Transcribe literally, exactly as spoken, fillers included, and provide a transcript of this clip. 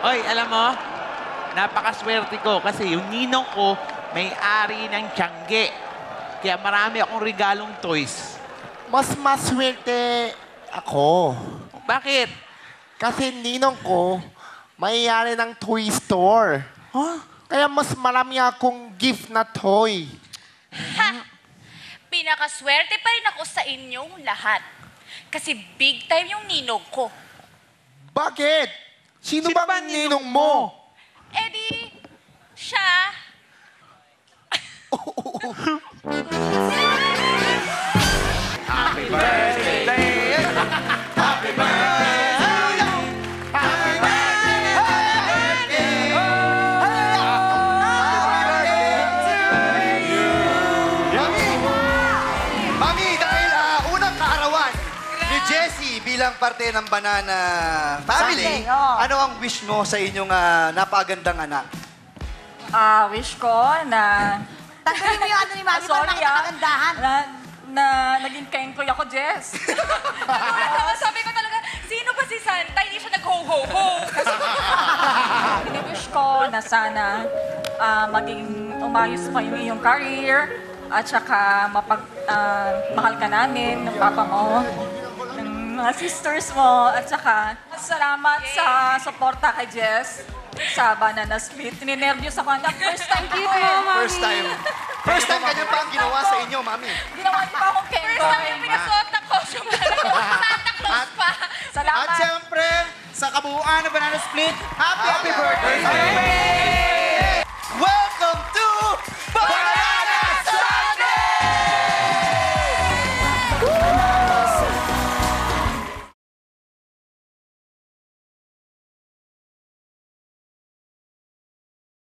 Oy, alam mo, napakaswerte ko kasi yung ninong ko may-ari ng tiyangge. Kaya marami akong regalong toys. Mas maswerte ako. Bakit? Kasi ninong ko, may-ari ng toy store. Huh? Kaya mas marami akong gift na toy. Ha! Pinakaswerte pa rin ako sa inyong lahat. Kasi big time yung ninong ko. Bakit? Sino, Sino bang ba ninong ninong mo? Eh di, siya. Happy birthday! Happy birthday! Happy birthday! Mami, dahil ah, unang kaarawan ni Jessy bilang parte ng Banana Family, Sunday, oh. ano ang wish mo sa inyong ah, napagandang anak? Ah, wish ko na... Tanggalin mo yung ano ni Mami Ah, para sorry, makita ah. kagandahan. Na, na naging kengkoy ako, Jess. Sabi ko talaga, sino ba si Santa? Hindi siya nag-ho-ho-ho. Ini-wish ko na sana ah, maging umayos pa yung iyong career at saka mapag, ah, mahal ka namin ng papa mo, ng mga sisters mo, at saka salamat sa suporta kay Jess sa Banana Split. Ninervyos ako na first time ko eh. First time. First time ganyan pa ang ginawa sa inyo, Mami. Ginawa niyo pa akong First time kengkoy. yung pinasuot na costume talaga. Santa Claus pa. Salamat. At siyempre, sa kabuuan ng Banana Split, happy, happy birthday!